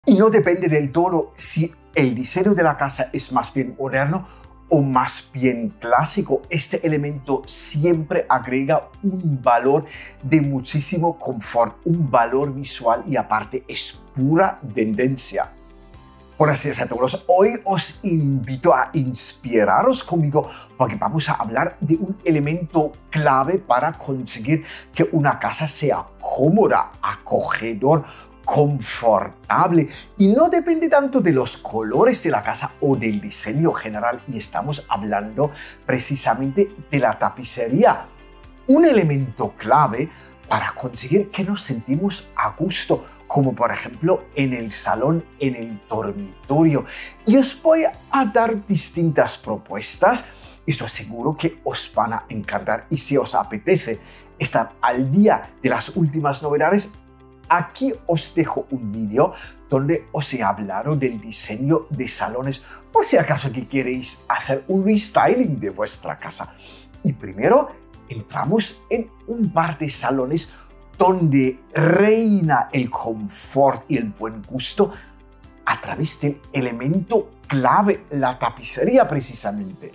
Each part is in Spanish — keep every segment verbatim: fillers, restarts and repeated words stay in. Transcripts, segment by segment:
Y no depende del todo si el diseño de la casa es más bien moderno o más bien clásico. Este elemento siempre agrega un valor de muchísimo confort, un valor visual y aparte es pura tendencia. Buenos días a todos. Hoy os invito a inspiraros conmigo porque vamos a hablar de un elemento clave para conseguir que una casa sea cómoda, acogedor, confortable y no depende tanto de los colores de la casa o del diseño general, y estamos hablando precisamente de la tapicería, un elemento clave para conseguir que nos sentimos a gusto, como por ejemplo en el salón, en el dormitorio. Y os voy a dar distintas propuestas y estoy seguro que os van a encantar, y si os apetece estar al día de las últimas novedades, aquí os dejo un vídeo donde os he hablado del diseño de salones, por si acaso que queréis hacer un restyling de vuestra casa. Y primero entramos en un par de salones donde reina el confort y el buen gusto a través del elemento clave, la tapicería precisamente.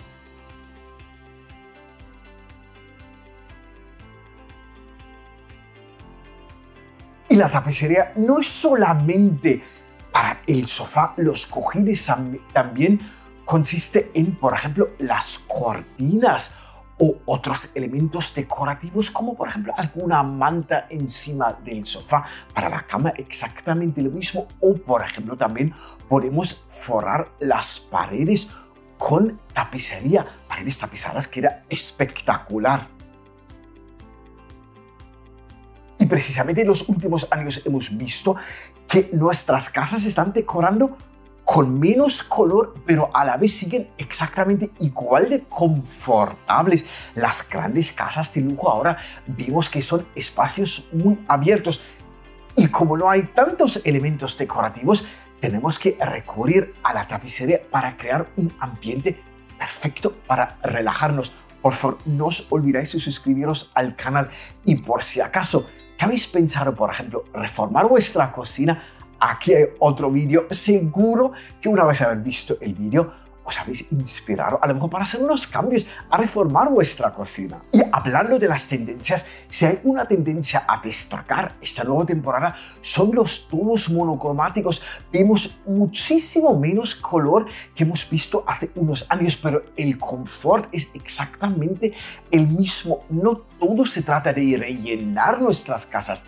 Y la tapicería no es solamente para el sofá, los cojines también consiste en, por ejemplo, las cortinas o otros elementos decorativos, como por ejemplo alguna manta encima del sofá. Para la cama exactamente lo mismo, o por ejemplo también podemos forrar las paredes con tapicería, paredes tapizadas, que era espectacular. Y precisamente en los últimos años hemos visto que nuestras casas se están decorando con menos color, pero a la vez siguen exactamente igual de confortables. Las grandes casas de lujo ahora vimos que son espacios muy abiertos. Y como no hay tantos elementos decorativos, tenemos que recurrir a la tapicería para crear un ambiente perfecto para relajarnos. Por favor, no os olvidéis de suscribiros al canal. Y por si acaso, ¿qué habéis pensado, por ejemplo, reformar vuestra cocina? Aquí hay otro vídeo. Seguro que una vez haber visto el vídeo os habéis inspirado a lo mejor para hacer unos cambios, a reformar vuestra cocina. Y hablando de las tendencias, si hay una tendencia a destacar esta nueva temporada son los tonos monocromáticos. Vemos muchísimo menos color que hemos visto hace unos años, pero el confort es exactamente el mismo. No todo se trata de rellenar nuestras casas.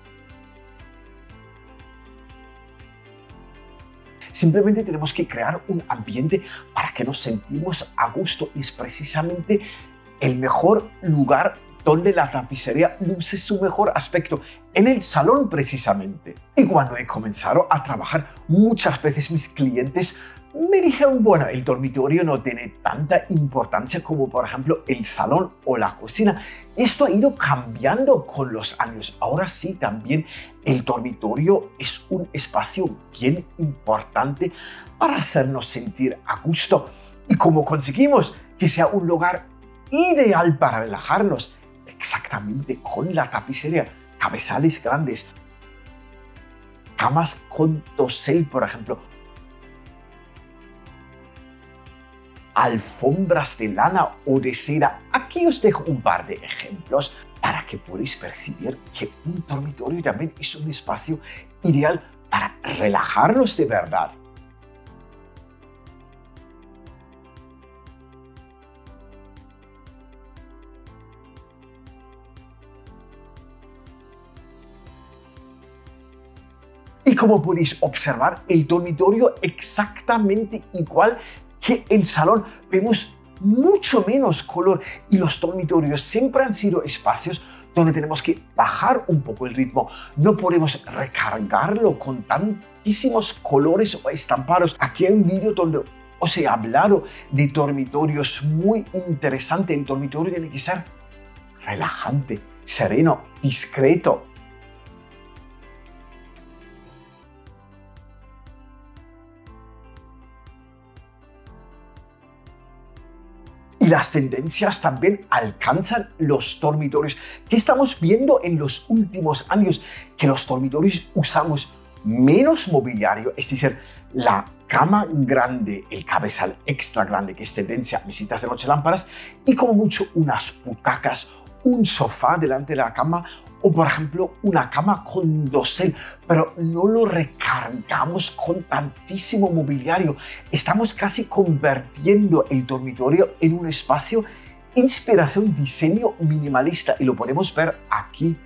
Simplemente tenemos que crear un ambiente para que nos sentimos a gusto, y es precisamente el mejor lugar donde la tapicería luce su mejor aspecto, en el salón precisamente. Y cuando he comenzado a trabajar, muchas veces mis clientes me dijeron, bueno, el dormitorio no tiene tanta importancia como por ejemplo el salón o la cocina. Esto ha ido cambiando con los años. Ahora sí, también el dormitorio es un espacio bien importante para hacernos sentir a gusto. ¿Y cómo conseguimos que sea un lugar ideal para relajarnos? Exactamente con la tapicería. Cabezales grandes, camas con dosel, por ejemplo, alfombras de lana o de seda. Aquí os dejo un par de ejemplos para que podáis percibir que un dormitorio también es un espacio ideal para relajarnos de verdad. Y como podéis observar, el dormitorio exactamente igual que el salón. Vemos mucho menos color, y los dormitorios siempre han sido espacios donde tenemos que bajar un poco el ritmo. No podemos recargarlo con tantísimos colores o estampados. Aquí hay un vídeo donde os he hablado de dormitorios muy interesante. El dormitorio tiene que ser relajante, sereno, discreto. Y las tendencias también alcanzan los dormitorios. ¿Qué estamos viendo en los últimos años? Que los dormitorios usamos menos mobiliario, es decir, la cama grande, el cabezal extra grande, que es tendencia a visitas de noche lámparas, y como mucho unas butacas, un sofá delante de la cama, o por ejemplo una cama con dosel, pero no lo recargamos con tantísimo mobiliario. Estamos casi convirtiendo el dormitorio en un espacio inspiración, diseño minimalista, y lo podemos ver aquí.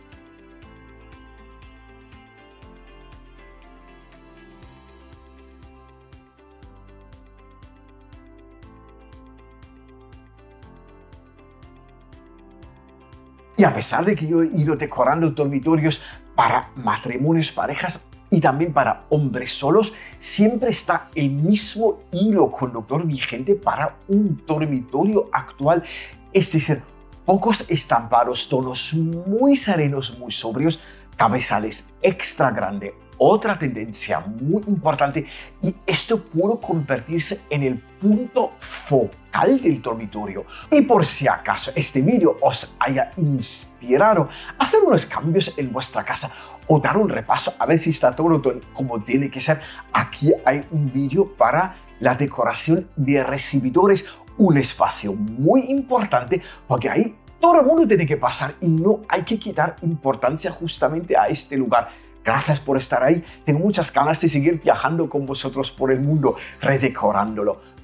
Y a pesar de que yo he ido decorando dormitorios para matrimonios, parejas y también para hombres solos, siempre está el mismo hilo conductor vigente para un dormitorio actual. Es decir, pocos estampados, tonos muy serenos, muy sobrios, cabezales extra grande. Otra tendencia muy importante, y esto pudo convertirse en el punto focal del dormitorio. Y por si acaso este vídeo os haya inspirado a hacer unos cambios en vuestra casa o dar un repaso a ver si está todo como tiene que ser, aquí hay un vídeo para la decoración de recibidores, un espacio muy importante porque ahí todo el mundo tiene que pasar y no hay que quitar importancia justamente a este lugar. Gracias por estar ahí. Tengo muchas ganas de seguir viajando con vosotros por el mundo, redecorándolo.